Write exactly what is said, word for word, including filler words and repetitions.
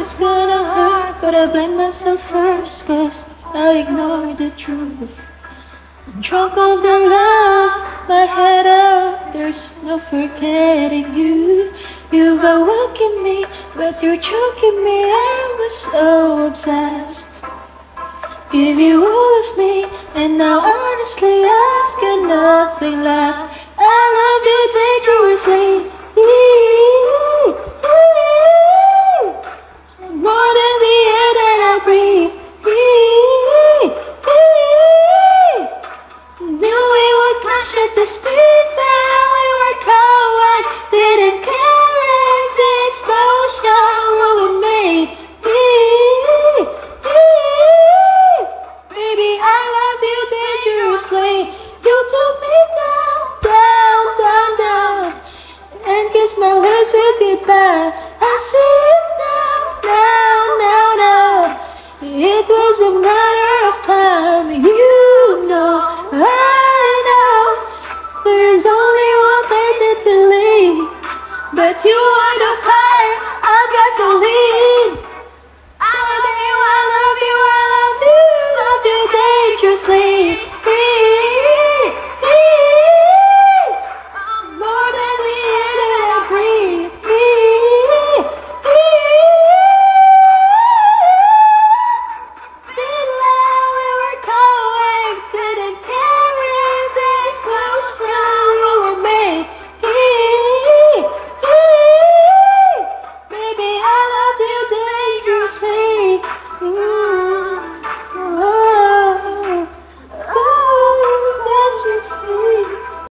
was gonna hurt, but I blame myself first, cause I ignored the truth. I'm drunk of the love, my head out, there's no forgetting you. You've awoken me, but you're choking me, I was so obsessed. Give you all of me, and now honestly I've got nothing left. I love you dangerously, more than the air that I breathe. Knew we would clash at the speed that we were coward. Didn't care if the explosion ruined me. Baby, I loved you dangerously. You took me down, down, down, down, and kissed my lips with goodbye. I see it now, now, now, now. It was a matter of time. You know, I know. There's only one place it can lead, but you are the fire, I've got to lead.